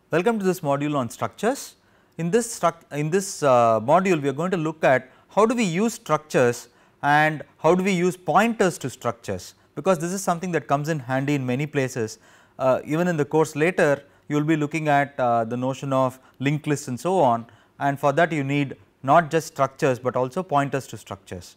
Welcome to this module on structures. In this module, we are going to look at how do we use structures and how do we use pointers to structures, because this is something that comes in handy in many places. Even in the course later, you will be looking at the notion of linked lists and so on, and for that you need not just structures, but also pointers to structures.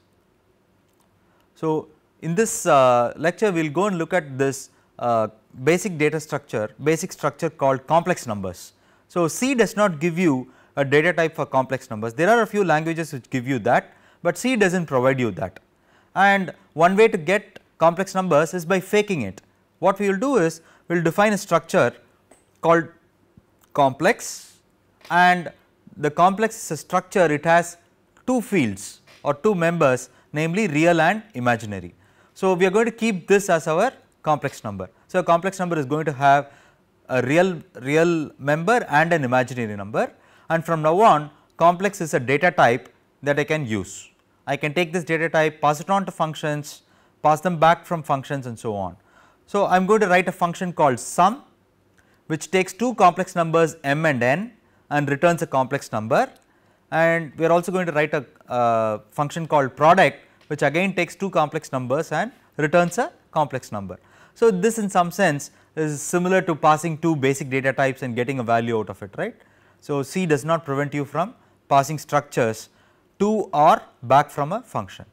So, in this lecture, we will go and look at this basic data structure, basic structure called complex numbers. So, C does not give you a data type for complex numbers. There are a few languages which give you that, but C does not provide you that. And one way to get complex numbers is by faking it. What we will do is we will define a structure called complex, and the complex is a structure, it has two fields or two members, namely real and imaginary. So, we are going to keep this as our complex number. So, a complex number is going to have a real member and an imaginary number, and from now on complex is a data type that I can use. I can take this data type, pass it on to functions, pass them back from functions and so on. So, I am going to write a function called sum, which takes two complex numbers m and n and returns a complex number, and we are also going to write a function called product, which again takes two complex numbers and returns a complex number. So, this in some sense is similar to passing two basic data types and getting a value out of it, right. So, C does not prevent you from passing structures to or back from a function.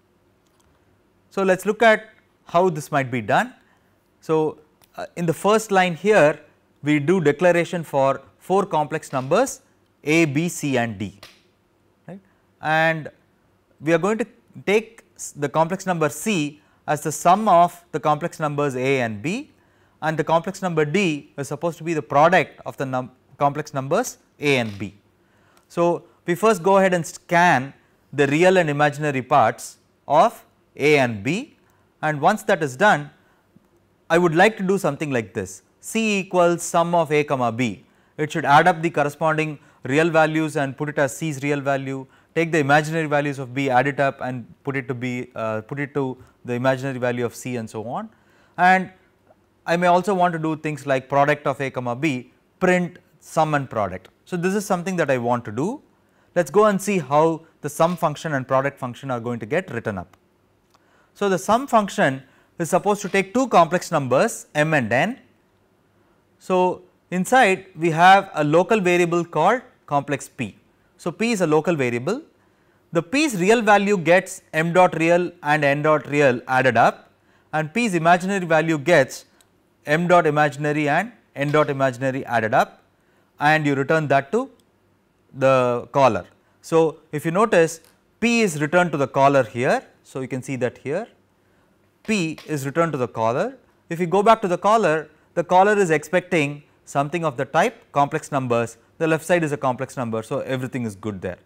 So, let us look at how this might be done. So, in the first line here we do declaration for 4 complex numbers A, B, C and D, right, and we are going to take the complex number C as the sum of the complex numbers A and B, and the complex number D is supposed to be the product of the complex numbers A and B. So, we first go ahead and scan the real and imaginary parts of A and B, and once that is done, I would like to do something like this: C equals sum of A comma B. It should add up the corresponding real values and put it as C's real value, take the imaginary values of B, add it up and put it to B, put it to the imaginary value of C and so on. And I may also want to do things like product of A comma B, print sum and product. So, this is something that I want to do. Let us go and see how the sum function and product function are going to get written up. So, the sum function is supposed to take two complex numbers m and n. So, inside we have a local variable called complex p. So, p is a local variable. The p's real value gets m dot real and n dot real added up, and p's imaginary value gets m dot imaginary and n dot imaginary added up, and you return that to the caller. So, if you notice, p is returned to the caller here. So, you can see that here p is returned to the caller. If you go back to the caller is expecting something of the type complex numbers, the left side is a complex number. So, everything is good there.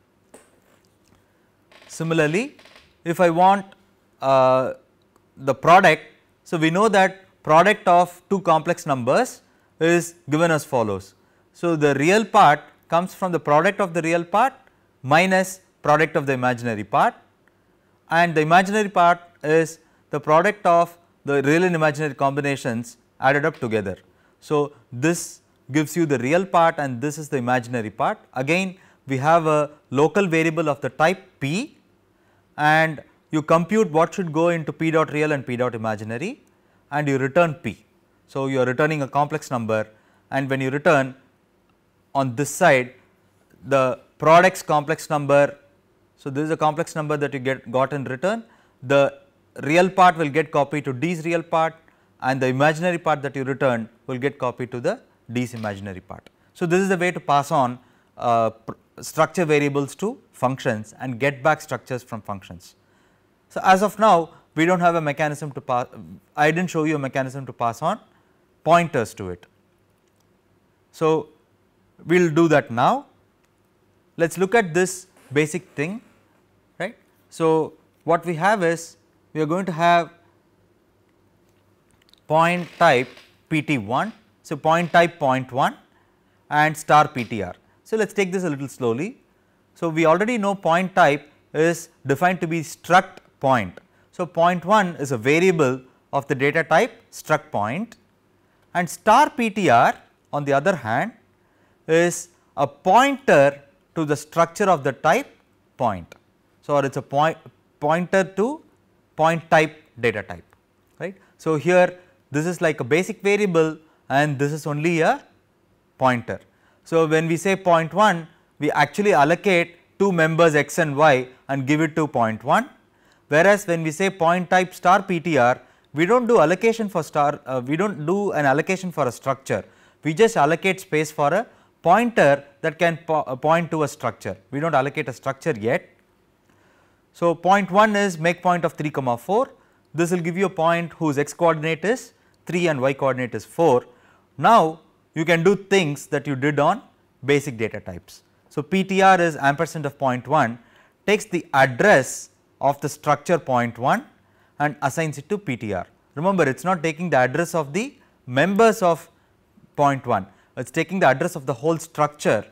Similarly, if I want the product, so we know that product of two complex numbers is given as follows. So, the real part comes from the product of the real part minus product of the imaginary part, and the imaginary part is the product of the real and imaginary combinations added up together. So, this gives you the real part and this is the imaginary part. Again we have a local variable of the type p, and you compute what should go into p dot real and p dot imaginary and you return p. So, you are returning a complex number, and when you return on this side the product's complex number. So, this is a complex number that you got in return. The real part will get copied to D's real part, and the imaginary part that you return will get copied to the D's imaginary part. So, this is the way to pass on structure variables to functions and get back structures from functions. So, as of now we do not have a mechanism to pass, I did not show you a mechanism to pass on pointers to it. So, we will do that now. Let us look at this basic thing, right. So, what we have is we are going to have point type pt1. So, point type point1 and star ptr. So, let us take this a little slowly. So, we already know point type is defined to be struct point. So, point1 is a variable of the data type struct point, and star ptr on the other hand is a pointer to the structure of the type point. So, or it is a pointer to point type data type, right. So, here this is like a basic variable and this is only a pointer. So, when we say point 1, we actually allocate two members x and y and give it to point 1, whereas when we say point type star PTR, we do not do allocation for star, we do not do an allocation for a structure, we just allocate space for a pointer that can point to a structure, we do not allocate a structure yet. So, point 1 is make point of 3, 4, this will give you a point whose x coordinate is 3 and y coordinate is 4. Now, you can do things that you did on basic data types. So, PTR is ampersand of point 1 takes the address of the structure point 1 and assigns it to PTR. Remember, it is not taking the address of the members of point 1, it is taking the address of the whole structure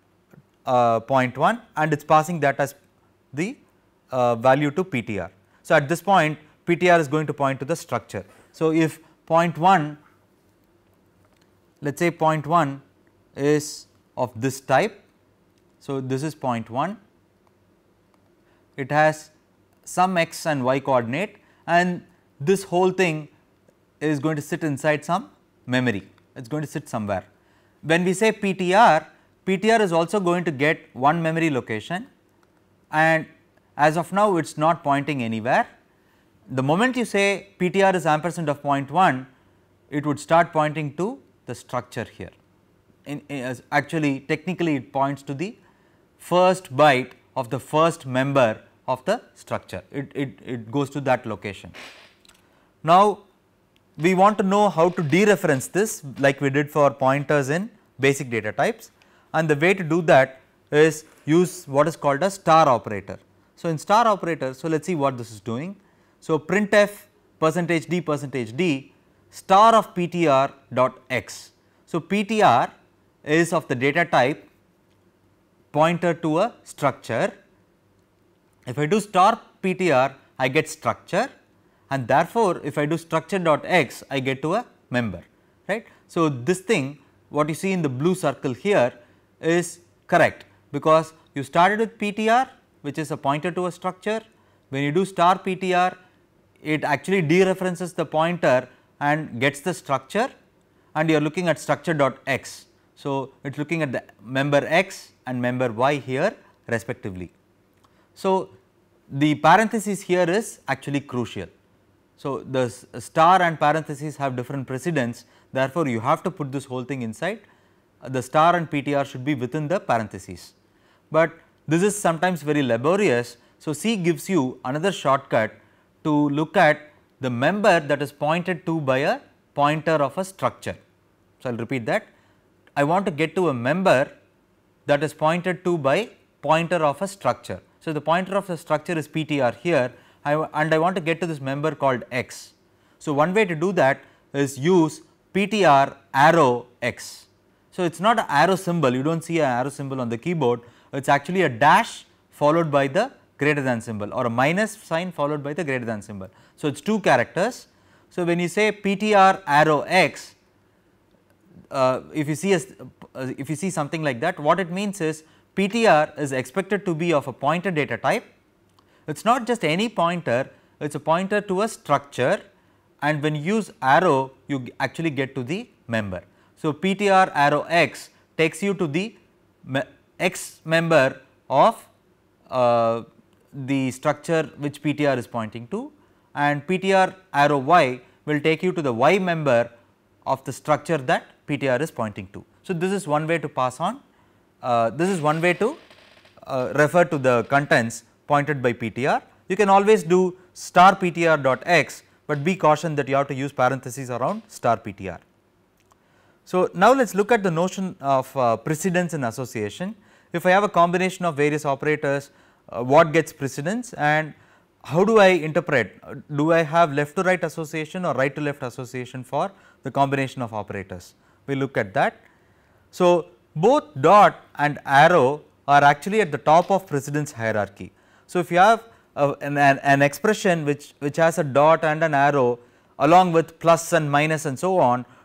point 1 and it is passing that as the value to PTR. So, at this point PTR is going to point to the structure. So, if point 1, let us say point 1 is of this type. So, this is point 1, it has some x and y coordinate and this whole thing is going to sit inside some memory, it is going to sit somewhere. When we say PTR, PTR is also going to get one memory location and as of now it is not pointing anywhere. The moment you say PTR is ampersand of point 1, it would start pointing to the structure here. Actually technically it points to the first byte of the first member of the structure, it goes to that location. Now, we want to know how to dereference this like we did for pointers in basic data types, and the way to do that is use what is called a star operator. So, in star operator, so let us see what this is doing. So, printf %d star of PTR dot x. So, PTR is of the data type pointer to a structure. If I do star PTR, I get structure, and therefore, if I do structure dot x, I get to a member, right. So, this thing what you see in the blue circle here is correct, because you started with PTR which is a pointer to a structure. When you do star PTR, it actually dereferences the pointer and gets the structure, and you are looking at structure dot x. So, it is looking at the member x and member y here respectively. So, the parenthesis here is actually crucial. So, the star and parentheses have different precedence, therefore, you have to put this whole thing inside. The star and PTR should be within the parentheses, but this is sometimes very laborious. So, C gives you another shortcut to look at the member that is pointed to by a pointer of a structure. So, I will repeat that. I want to get to a member that is pointed to by pointer of a structure. So, the pointer of the structure is PTR here, and I want to get to this member called x. So, one way to do that is use PTR arrow x. So, it is not an arrow symbol, you do not see an arrow symbol on the keyboard, it is actually a dash followed by the greater than symbol or a minus sign followed by the greater than symbol. So, it is 2 characters. So, when you say PTR arrow x, if you see something like that, what it means is PTR is expected to be of a pointer data type. It is not just any pointer, it is a pointer to a structure, and when you use arrow you actually get to the member. So, PTR arrow x takes you to the x member of the structure which PTR is pointing to, and PTR arrow y will take you to the y member of the structure that PTR is pointing to. So, this is one way to pass on, this is one way to refer to the contents pointed by PTR. You can always do star PTR dot x, but be cautioned that you have to use parentheses around star PTR. So, now let us look at the notion of precedence in association. If I have a combination of various operators, what gets precedence and how do I interpret? Do I have left to right association or right to left association for the combination of operators? We will look at that. So, both dot and arrow are actually at the top of precedence hierarchy. So, if you have an expression which has a dot and an arrow along with plus and minus and so on,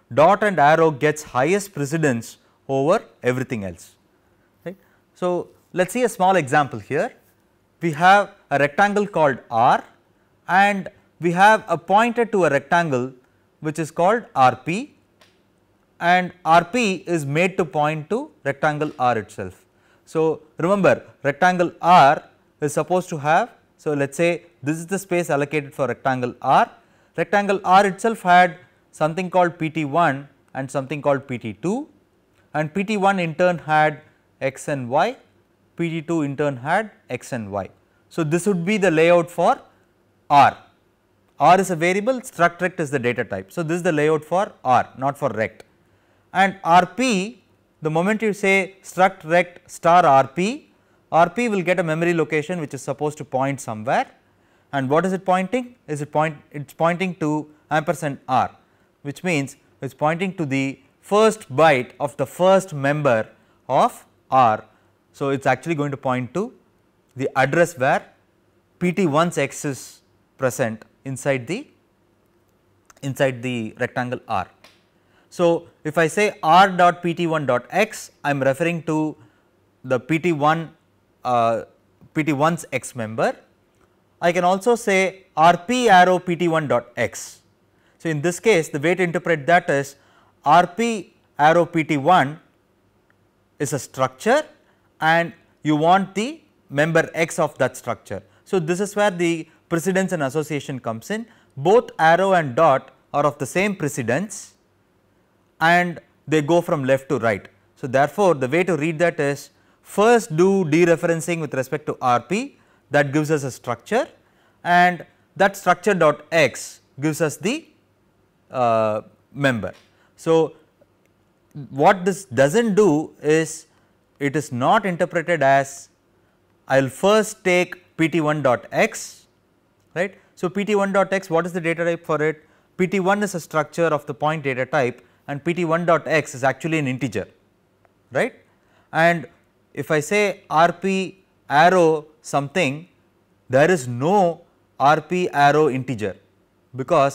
dot and arrow gets highest precedence over everything else, right. So, let us see a small example here. We have a rectangle called R and we have a pointer to a rectangle which is called RP, and RP is made to point to rectangle R itself. So, remember rectangle R is supposed to have, so let us say this is the space allocated for rectangle R. Rectangle R itself had something called PT1 and something called PT2, and PT1 in turn had x and y, PT2 in turn had x and y. So, this would be the layout for R. R is a variable, struct rect is the data type. So, this is the layout for R, not for rect. And RP, the moment you say struct rect star RP, RP will get a memory location which is supposed to point somewhere, and what is it pointing? Is it pointing to ampersand R, which means it is pointing to the first byte of the first member of R. So, it is actually going to point to the address where PT1's x is present inside the rectangle R. So, if I say R dot PT1 dot x, I am referring to the PT1's x member. I can also say RP arrow PT1 dot x. So, in this case the way to interpret that is RP arrow PT1 is a structure and you want the member x of that structure. So, this is where the precedence and association comes in. Both arrow and dot are of the same precedence and they go from left to right. So, therefore, the way to read that is first do dereferencing with respect to RP, that gives us a structure, and that structure dot x gives us the member. So, what this does not do is it is not interpreted as I will first take PT1 dot x, right. So, PT1 dot x, what is the data type for it? PT1 is a structure of the point data type and PT1 dot x is actually an integer, right. And if I say RP arrow something, there is no RP arrow integer, because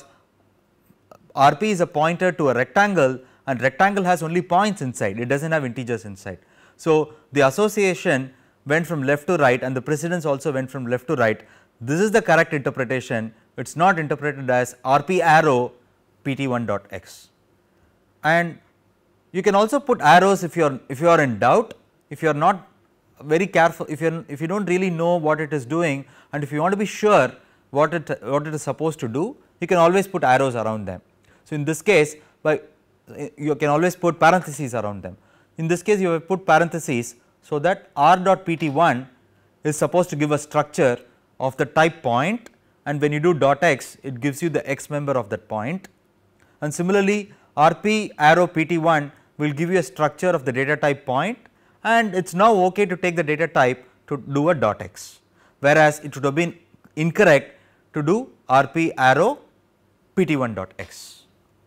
RP is a pointer to a rectangle and rectangle has only points inside, it does not have integers inside. So, the association went from left to right and the precedence also went from left to right. This is the correct interpretation, it is not interpreted as RP arrow PT1 dot x. And you can also put arrows if you are in doubt, if you are not very careful, if you do not really know what it is doing and if you want to be sure what it is supposed to do, you can always put arrows around them. So, in this case you can always put parentheses around them. In this case you have put parentheses, so that R dot PT1 is supposed to give a structure of the type point, and when you do dot x it gives you the x member of that point, and similarly RP arrow PT1 will give you a structure of the data type point, and it is now okay to take the data type to do a dot x, whereas it would have been incorrect to do RP arrow PT1 dot x,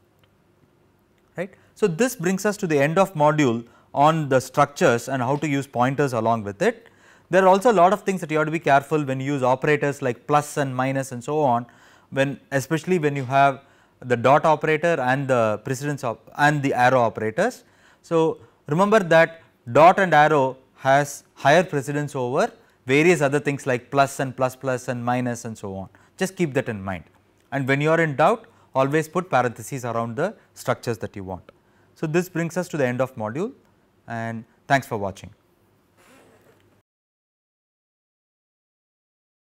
right. So, this brings us to the end of module on the structures and how to use pointers along with it. There are also a lot of things that you have to be careful when you use operators like plus and minus and so on, especially when you have the dot operator and the precedence and the arrow operators. So, remember that dot and arrow has higher precedence over various other things like plus and minus and so on, just keep that in mind, and when you are in doubt always put parentheses around the structures that you want. So, this brings us to the end of module and thanks for watching.